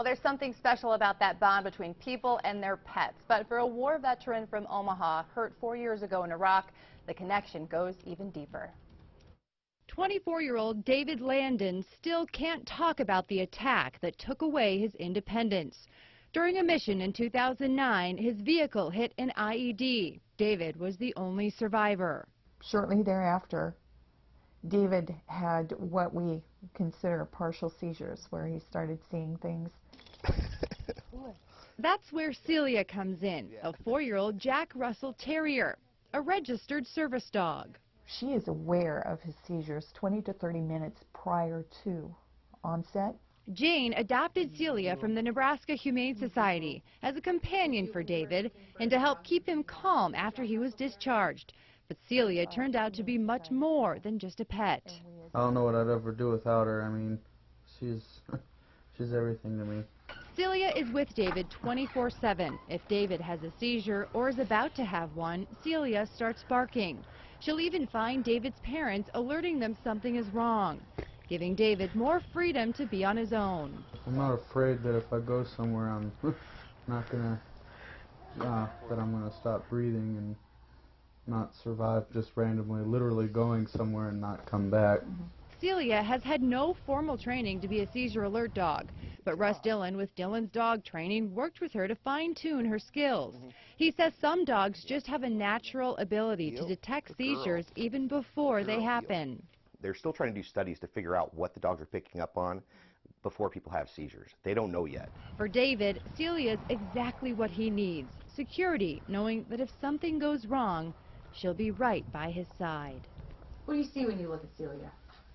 Well, there's something special about that bond between people and their pets. But for a war veteran from Omaha, hurt 4 years ago in Iraq, the connection goes even deeper. 24-year-old David Landon still can't talk about the attack that took away his independence. During a mission in 2009, his vehicle hit an IED. David was the only survivor. Shortly thereafter, David had what we consider partial seizures, where he started seeing things. That's where Celia comes in, a 4-year-old Jack Russell Terrier, a registered service dog. She is aware of his seizures 20 to 30 minutes prior to onset. Jane adopted Celia from the Nebraska Humane Society as a companion for David and to help keep him calm after he was discharged. But Celia turned out to be much more than just a pet. I don't know what I'd ever do without her. I mean, she's everything to me. Celia is with David 24/7. If David has a seizure or is about to have one, Celia starts barking. She'll even find David's parents, alerting them something is wrong, giving David more freedom to be on his own. I'm not afraid that if I go somewhere, I'm not gonna, that I'm gonna stop breathing and not survive just randomly, literally going somewhere and not come back. Celia has had no formal training to be a seizure alert dog, but Russ Dillon with Dillon's Dog Training worked with her to fine-tune her skills. He says some dogs just have a natural ability to detect seizures even before they happen. They're still trying to do studies to figure out what the dogs are picking up on before people have seizures. They don't know yet. For David, Celia's exactly what he needs. Security, knowing that if something goes wrong, she'll be right by his side. What do you see when you look at Celia?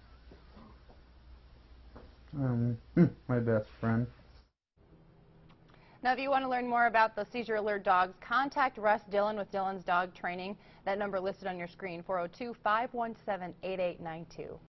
My best friend. Now, if you want to learn more about the seizure alert dogs, contact Russ Dillon with Dillon's Dog Training. That number listed on your screen, 402-517-8892.